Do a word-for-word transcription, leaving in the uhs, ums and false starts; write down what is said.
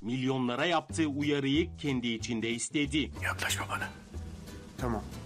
milyonlara yaptığı uyarıyı kendi içinde istedi. Yaklaşma bana. Tamam.